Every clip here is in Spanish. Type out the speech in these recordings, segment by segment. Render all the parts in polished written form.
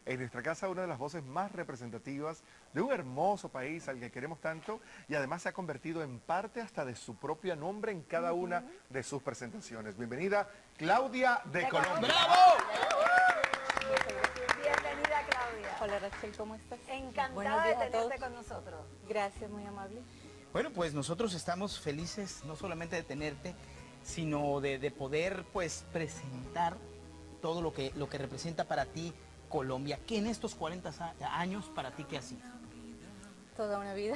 en nuestra casa una de las voces más representativas de un hermoso país al que queremos tanto y además se ha convertido en parte hasta de su propio nombre en cada una de sus presentaciones. Bienvenida, Claudia de Colombia. ¡Bravo! Bienvenida, Claudia. Hola Rachel, ¿cómo estás? Buenos Encantada de días a tenerte todos. con nosotros. Gracias, muy amable. Bueno, pues nosotros estamos felices no solamente de tenerte, sino de poder pues presentar todo lo que representa para ti Colombia. ¿Qué en estos 40 años para ti qué ha sido? Toda una vida.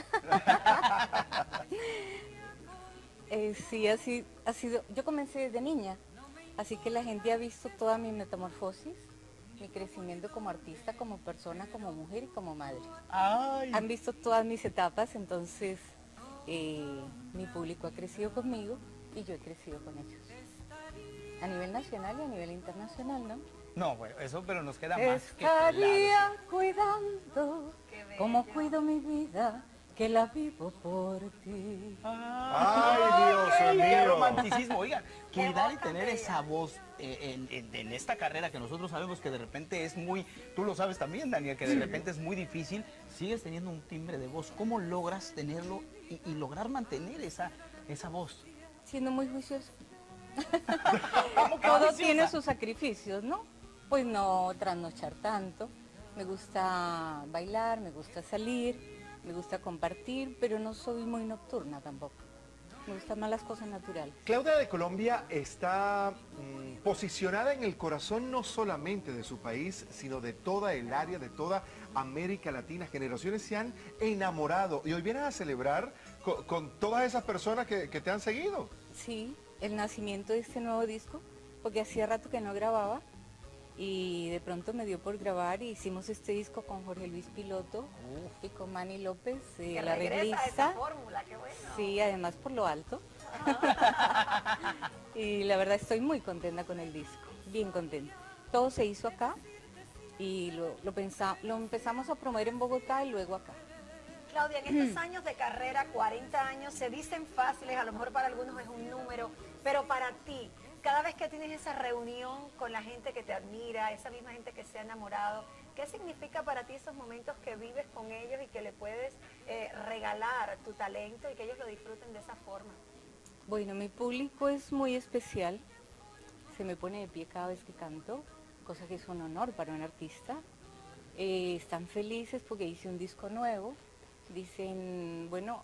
Sí, así ha sido. Yo comencé desde niña, así que la gente ha visto toda mi metamorfosis, mi crecimiento como artista, como persona, como mujer y como madre. ¡Ay! Han visto todas mis etapas, entonces mi público ha crecido conmigo y yo he crecido con ellos. A nivel nacional y a nivel internacional, ¿no? No, bueno, eso pero nos queda más que Estaría claro. cuidando Qué bello. como cuido mi vida, que la vivo por ti. ¡Ay, Dios ¡Qué mío! romanticismo! Oigan, Qué cuidar y voz tan tener bella. esa voz en esta carrera que nosotros sabemos que de repente es muy, tú lo sabes también, Daniel, que de repente es muy difícil, sigues teniendo un timbre de voz. ¿Cómo logras tenerlo y lograr mantener esa voz? Siendo muy juicioso. ¿Cómo que Todo juiciosa? tiene sus sacrificios, ¿no? Pues no trasnochar tanto. Me gusta bailar, me gusta salir, me gusta compartir, pero no soy muy nocturna tampoco. Me gustan más las cosas naturales. Claudia de Colombia está posicionada en el corazón no solamente de su país, sino de toda el área, de toda América Latina. Generaciones se han enamorado y hoy vienes a celebrar con todas esas personas que te han seguido. Sí, el nacimiento de este nuevo disco, porque hacía rato que no grababa y de pronto me dio por grabar y hicimos este disco con Jorge Luis Piloto y con Manny López, Que la regresa a esa arreglista. fórmula, qué bueno. Sí, además por lo alto. Y la verdad estoy muy contenta con el disco, bien contenta. Todo se hizo acá y lo empezamos a promover en Bogotá y luego acá. Claudia, en estos años de carrera, 40 años, se dicen fáciles, a lo mejor para algunos es un número, pero para ti, cada vez que tienes esa reunión con la gente que te admira, esa misma gente que se ha enamorado, ¿qué significa para ti esos momentos que vives con ellos y que le puedes regalar tu talento y que ellos lo disfruten de esa forma? Bueno, mi público es muy especial, se me pone de pie cada vez que canto, cosa que es un honor para un artista. Están felices porque hice un disco nuevo, dicen, bueno,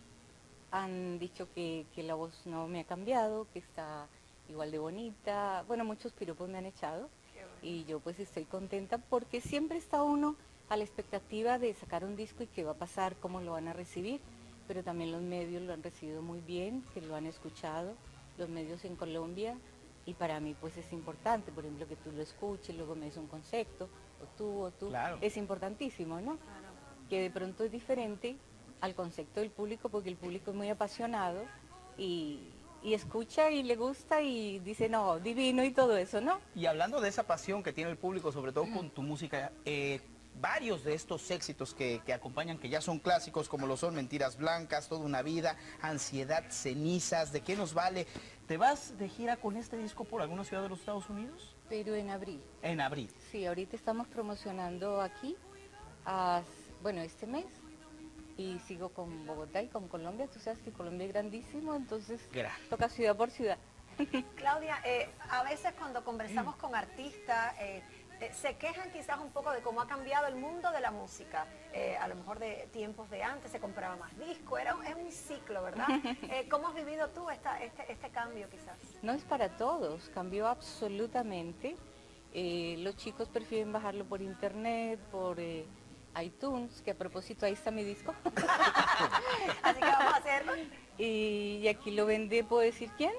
han dicho que la voz no me ha cambiado, que está igual de bonita, bueno, muchos piropos me han echado y yo pues estoy contenta porque siempre está uno a la expectativa de sacar un disco y qué va a pasar, cómo lo van a recibir, pero también los medios lo han recibido muy bien, que lo han escuchado, los medios en Colombia, y para mí pues es importante, por ejemplo, que tú lo escuches, luego me des un concepto, o tú, Claro. es importantísimo, ¿no? Que de pronto es diferente al concepto del público, porque el público es muy apasionado y escucha y le gusta y dice, no, divino y todo eso, ¿no? Y hablando de esa pasión que tiene el público, sobre todo con tu música, varios de estos éxitos que acompañan, que ya son clásicos, como lo son Mentiras Blancas, Toda una Vida, Ansiedad, Cenizas, ¿de qué nos vale? ¿Te vas de gira con este disco por alguna ciudad de los Estados Unidos? Pero en abril. En abril. Sí, ahorita estamos promocionando aquí, bueno, este mes, y sigo con Bogotá y con Colombia. Tú sabes que Colombia es grandísimo, entonces toca ciudad por ciudad. Claudia, a veces cuando conversamos con artistas, se quejan quizás un poco de cómo ha cambiado el mundo de la música. A lo mejor de tiempos de antes se compraba más disco, es un ciclo, ¿verdad? ¿Cómo has vivido tú este cambio quizás? No es para todos, cambió absolutamente. Los chicos prefieren bajarlo por internet, por iTunes, que a propósito ahí está mi disco. Así que vamos a hacerlo. Y aquí lo vende, ¿puedo decir quién?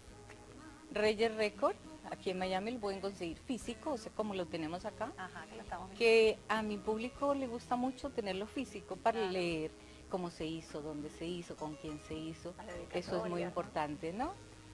Reyes Record, aquí en Miami lo pueden conseguir físico, o sea, como lo tenemos acá. Ajá, que lo estamos viendo. Que a mi público le gusta mucho tenerlo físico para leer cómo se hizo, dónde se hizo, con quién se hizo. Las Eso es dedicatorias, muy ¿no? importante, ¿no?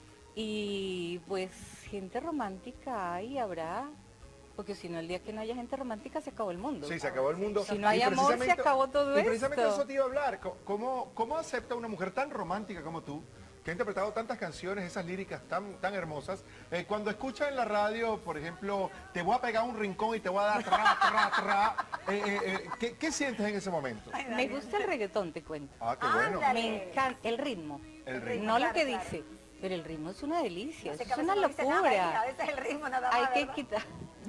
Y pues gente romántica hay, habrá, porque si no el día que no haya gente romántica se acabó el mundo. Sí, se acabó el mundo. Si no hay Y amor, precisamente- se acabó todo Y precisamente esto. eso te iba a hablar. ¿Cómo acepta una mujer tan romántica como tú que ha interpretado tantas canciones, esas líricas tan hermosas. Cuando escucha en la radio, por ejemplo, te voy a pegar un rincón y te voy a dar tra, tra, tra, ¿qué sientes en ese momento? Me gusta el reggaetón, te cuento. Ah, qué bueno. Me encanta el ritmo. El ritmo. No lo Claro, que claro. dice, pero el ritmo es una delicia, No sé, es que a una veces no dice nada, y a locura. veces el ritmo nada más, Hay que ¿verdad? quitar.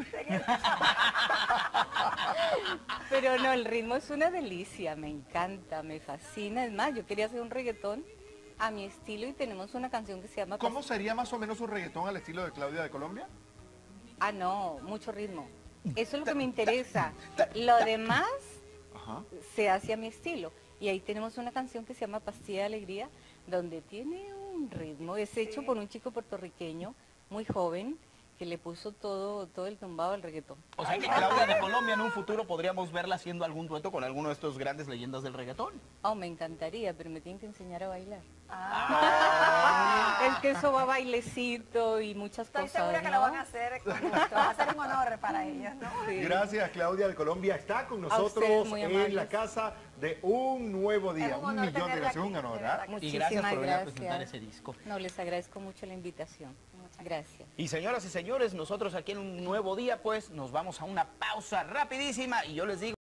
Pero no, el ritmo es una delicia, me encanta, me fascina. Es más, yo quería hacer un reggaetón a mi estilo y tenemos una canción que se llama... ¿Cómo sería más o menos un reggaetón al estilo de Claudia de Colombia? Ah, no, mucho ritmo. Eso es lo que me interesa. Lo demás Ajá. se hace a mi estilo. Y ahí tenemos una canción que se llama Pastilla de Alegría, donde tiene un ritmo. Es hecho por un chico puertorriqueño muy joven que le puso todo el tumbado al reggaetón. O sea que Claudia de Colombia en un futuro podríamos verla haciendo algún dueto con alguno de estos grandes leyendas del reggaetón. Oh, me encantaría, pero me tienen que enseñar a bailar. Ah, Es que eso va bailecito y muchas estoy cosas, segura que ¿no? lo van a hacer con gusto. Va a ser un honor para ellos, ¿no? Sí. Gracias, Claudia de Colombia. Está con A ustedes, nosotros muy en amables. la casa de Un Nuevo Día. Es un Un honor millón de tenerla gracias, aquí, un honor, de ¿verdad? verdad. Y gracias por venir a Muchísimas presentar gracias. ese disco. No, les agradezco mucho la invitación. Gracias. Y señoras y señores, nosotros aquí en Un Nuevo Día, pues nos vamos a una pausa rapidísima y yo les digo...